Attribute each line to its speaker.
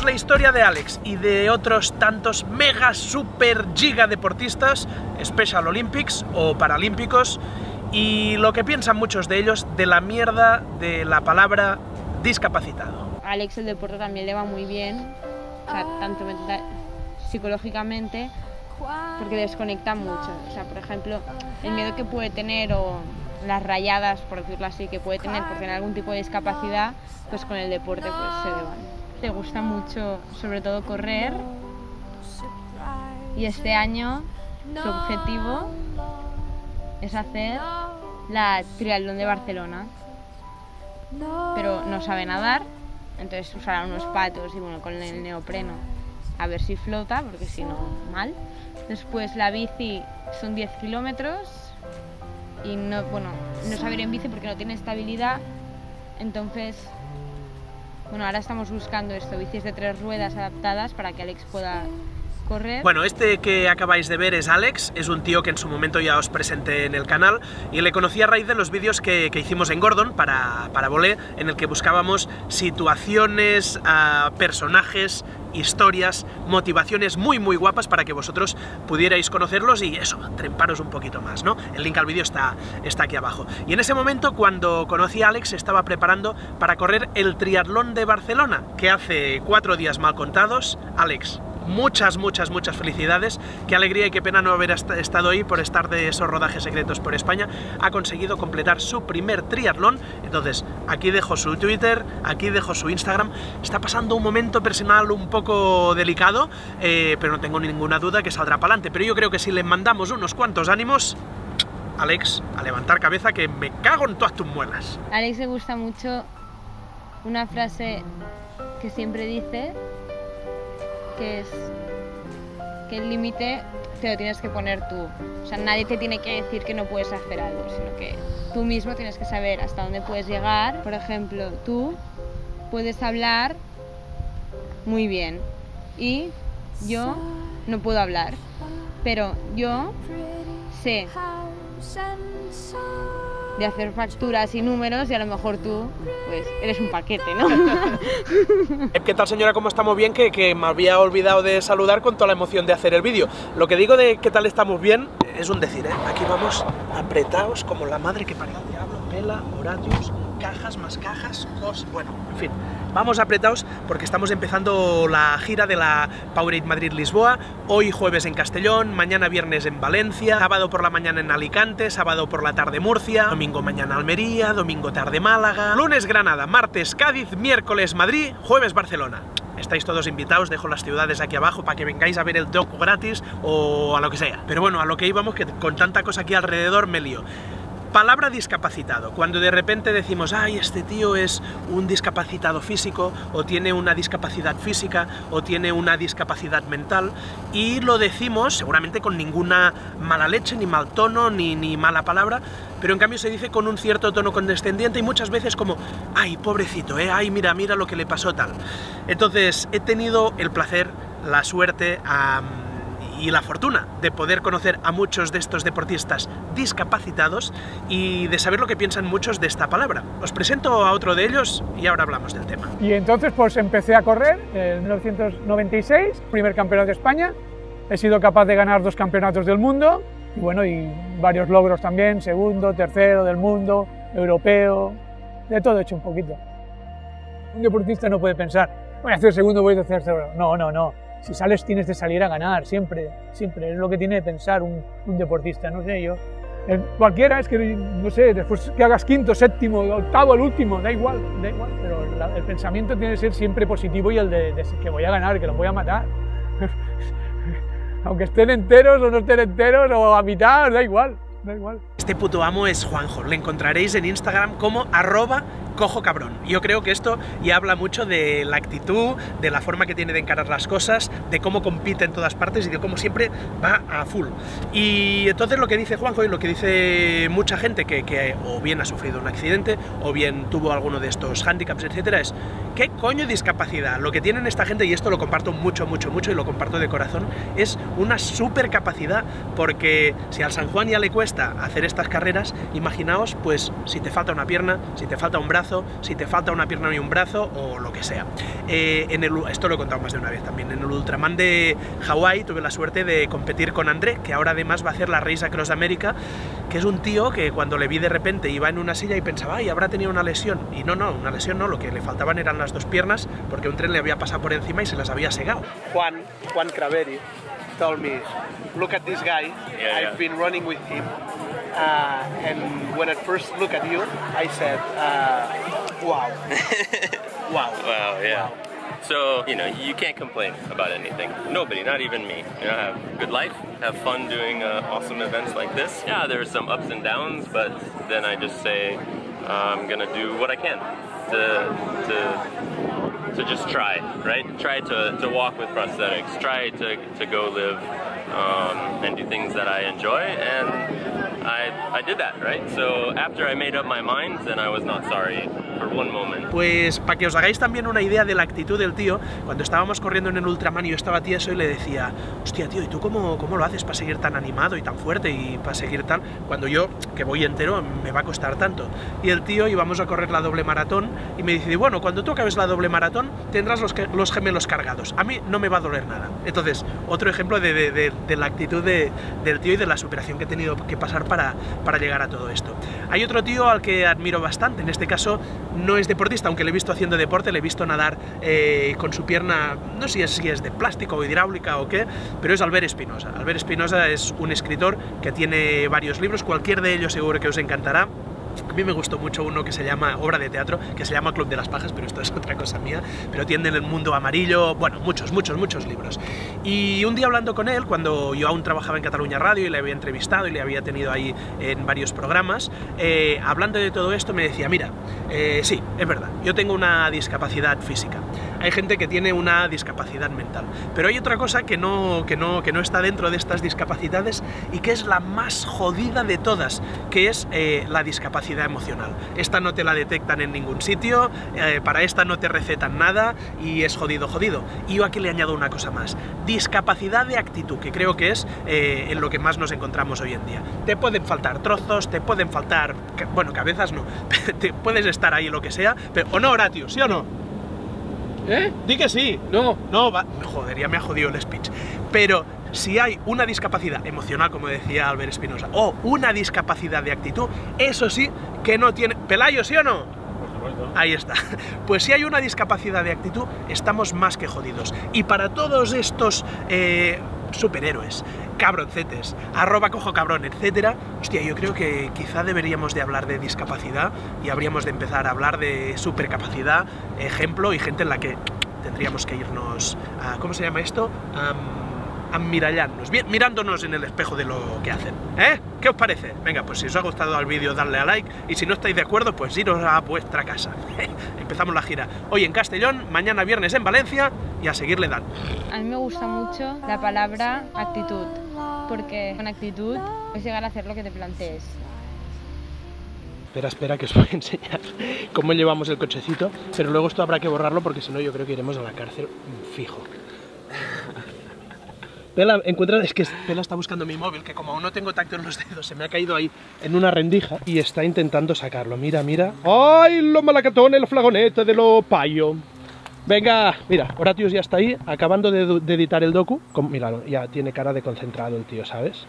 Speaker 1: la historia de Alex y de otros tantos mega super giga deportistas, Special Olympics o paralímpicos, y lo que piensan muchos de ellos de la mierda de la palabra discapacitado.
Speaker 2: A Alex el deporte también le va muy bien, o sea, tanto psicológicamente, porque desconecta mucho. O sea, por ejemplo, el miedo que puede tener o las rayadas, por decirlo así, que puede tener por tener algún tipo de discapacidad, pues con el deporte pues se le van. Te gusta mucho, sobre todo, correr, y este año su objetivo es hacer la triatlón de Barcelona, pero no sabe nadar, entonces usará unos patos y bueno, con el neopreno a ver si flota, porque si no, mal. Después la bici son 10 kilómetros y no sabe ir en bici porque no tiene estabilidad, entonces bueno, ahora estamos buscando bicis de 3 ruedas adaptadas para que Alex pueda correr.
Speaker 1: Bueno, este que acabáis de ver es Alex, es un tío que en su momento ya os presenté en el canal y le conocí a raíz de los vídeos que hicimos en Gordon para Volé, en el que buscábamos situaciones, personajes, historias, motivaciones muy guapas para que vosotros pudierais conocerlos y eso, tremparos un poquito más, ¿no? El link al vídeo está aquí abajo. Y en ese momento, cuando conocí a Alex, se estaba preparando para correr el triatlón de Barcelona, que hace 4 días mal contados. Alex, muchas felicidades, qué alegría y qué pena no haber estado ahí por estar de esos rodajes secretos por España. Ha conseguido completar su primer triatlón, entonces aquí dejo su Twitter, aquí dejo su Instagram. Está pasando un momento personal un poco delicado, pero no tengo ninguna duda que saldrá para adelante, pero yo creo que si le mandamos unos cuantos ánimos, Alex, a levantar cabeza, que me cago en todas tus muelas.
Speaker 2: A Alex le gusta mucho una frase que siempre dice, que es que el límite te lo tienes que poner tú. O sea, nadie te tiene que decir que no puedes hacer algo, sino que tú mismo tienes que saber hasta dónde puedes llegar. Por ejemplo, tú puedes hablar muy bien y yo no puedo hablar, pero yo sé de hacer facturas y números y a lo mejor tú, pues, eres un paquete, ¿no?
Speaker 1: ¿Qué tal, señora? ¿Cómo estamos? Bien, que me había olvidado de saludar con toda la emoción de hacer el vídeo. Lo que digo de qué tal estamos bien es un decir, ¿eh? Aquí vamos apretados como la madre que parió al diablo, Pela, Horatius, cajas más cajas, bueno, en fin, vamos apretados porque estamos empezando la gira de la Powerade Madrid-Lisboa, hoy jueves en Castellón, mañana viernes en Valencia, sábado por la mañana en Alicante, sábado por la tarde Murcia, domingo mañana Almería, domingo tarde Málaga, lunes Granada, martes Cádiz, miércoles Madrid, jueves Barcelona. Estáis todos invitados, dejo las ciudades aquí abajo para que vengáis a ver el doc gratis o a lo que sea. Pero bueno, a lo que íbamos, que con tanta cosa aquí alrededor me lío. Palabra discapacitado, cuando de repente decimos, ay, este tío es un discapacitado físico, o tiene una discapacidad física, o tiene una discapacidad mental, y lo decimos seguramente con ninguna mala leche, ni mal tono, ni mala palabra, pero en cambio se dice con un cierto tono condescendiente y muchas veces como, ay, pobrecito, ay, mira lo que le pasó tal. Entonces, he tenido el placer, la suerte, y la fortuna de poder conocer a muchos de estos deportistas discapacitados y de saber lo que piensan muchos de esta palabra. Os presento a otro de ellos y ahora hablamos del tema.
Speaker 3: Y entonces pues empecé a correr en 1996, primer campeonato de España, he sido capaz de ganar 2 campeonatos del mundo y bueno, y varios logros también, segundo, tercero del mundo, europeo, de todo he hecho un poquito. Un deportista no puede pensar, voy a hacer segundo, voy a hacer tercero, no. Si sales tienes de salir a ganar, siempre, es lo que tiene que pensar un deportista, no sé yo. Cualquiera es que, no sé, después que hagas quinto, séptimo, octavo, el último, da igual, pero el pensamiento tiene que ser siempre positivo y el de que voy a ganar, que los voy a matar. Aunque estén enteros o no estén enteros o a mitad, da igual.
Speaker 1: Este puto amo es Juanjo, le encontraréis en Instagram como @cojocabrón. Yo creo que esto ya habla mucho de la actitud, de la forma que tiene de encarar las cosas, de cómo compite en todas partes y de cómo siempre va a full. Y entonces lo que dice Juanjo y lo que dice mucha gente que o bien ha sufrido un accidente o bien tuvo alguno de estos handicaps, etcétera, es ¿qué coño discapacidad? Lo que tienen esta gente, y esto lo comparto mucho y lo comparto de corazón, es una super capacidad, porque si al San Juan ya le cuesta hacer estas carreras, imaginaos pues si te falta una pierna, si te falta un brazo, brazo, si te falta una pierna y un brazo o lo que sea. Esto lo he contado más de una vez también. En el Ultraman de Hawái tuve la suerte de competir con André, que ahora además va a hacer la Race Across America, que es un tío que cuando le vi de repente iba en una silla y pensaba, ay, habrá tenido una lesión. Y no, una lesión no, lo que le faltaban eran las dos piernas, porque un tren le había pasado por encima y se las había segado. Juan Craveri told me, look at this guy, I've been running with him, and when I first look at you, I said, wow. Wow.
Speaker 4: Wow, yeah. Wow. So, you know, you can't complain about anything. Nobody, not even me. You know, have a good life, have fun doing awesome events like this. Yeah, there's some ups and downs, but then I just say I'm gonna do what I can to just try, right? Try to walk with prosthetics, try to go live and do things that I enjoy, and I did that, right? So after I made up my mind, then I was not sorry for one moment.
Speaker 1: Pues para que os hagáis también una idea de la actitud del tío, cuando estábamos corriendo en el Ultraman y yo estaba tieso y le decía, hostia tío, ¿y tú cómo lo haces para seguir tan animado y tan fuerte y para seguir tan... cuando yo, que voy entero, me va a costar tanto? Y el tío íbamos a correr la doble maratón y me dice, bueno, cuando tú acabes la doble maratón tendrás los gemelos cargados, a mí no me va a doler nada. Entonces, otro ejemplo de la actitud del tío y de la superación que he tenido que pasar para llegar a todo esto. Hay otro tío al que admiro bastante, en este caso no es deportista, aunque le he visto haciendo deporte, le he visto nadar con su pierna, no sé si es de plástico o hidráulica o qué, pero es Albert Espinosa. Albert Espinosa es un escritor que tiene varios libros, cualquier de ellos seguro que os encantará. A mí me gustó mucho uno que se llama, obra de teatro, que se llama Club de las Pajas, pero esto es otra cosa mía, pero tiene El Mundo Amarillo, bueno, muchos libros. Y un día hablando con él, cuando yo aún trabajaba en Cataluña Radio y le había entrevistado y le había tenido ahí en varios programas, hablando de todo esto me decía, mira, sí, es verdad, yo tengo una discapacidad física, hay gente que tiene una discapacidad mental, pero hay otra cosa que no está dentro de estas discapacidades y que es la más jodida de todas, que es la discapacidad emocional. Esta no te la detectan en ningún sitio, para esta no te recetan nada y es jodido. Y yo aquí le añado una cosa más, discapacidad de actitud, que creo que es en lo que más nos encontramos hoy en día. Te pueden faltar trozos, te pueden faltar, bueno, cabezas no, te puedes estar ahí lo que sea, pero, ¿o no, Horatio? ¿Sí o no? ¿Eh? Di que sí. No, va, joder, ya me ha jodido el speech. Pero si hay una discapacidad emocional, como decía Albert Espinosa, o una discapacidad de actitud, eso sí que no tiene... ¿Pelayo, sí o no?
Speaker 5: Por supuesto.
Speaker 1: Ahí está. Pues si hay una discapacidad de actitud, estamos más que jodidos. Y para todos estos superhéroes, cabroncetes, @cojocabrón, etcétera, hostia, yo creo que quizá deberíamos de hablar de discapacidad y habríamos de empezar a hablar de supercapacidad, ejemplo, y gente en la que tendríamos que irnos a... ¿cómo se llama esto? A mirallarnos, mirándonos en el espejo de lo que hacen, ¿eh? ¿Qué os parece? Venga, pues si os ha gustado el vídeo, dadle a like, y si no estáis de acuerdo, pues iros a vuestra casa. Empezamos la gira hoy en Castellón, mañana viernes en Valencia, y a seguirle dando.
Speaker 2: A mí me gusta mucho la palabra actitud, porque con actitud puedes llegar a hacer lo que te plantees.
Speaker 1: Espera, que os voy a enseñar cómo llevamos el cochecito, pero luego esto habrá que borrarlo porque si no yo creo que iremos a la cárcel fijo. Pela, es que Pela está buscando mi móvil, que como aún no tengo tacto en los dedos, se me ha caído ahí en una rendija y está intentando sacarlo. Mira. ¡Ay, lo malacatón, el flagonete de lo payo! Venga, mira, Horatius ya está ahí, acabando de editar el docu. Míralo, ya tiene cara de concentrado el tío, ¿sabes?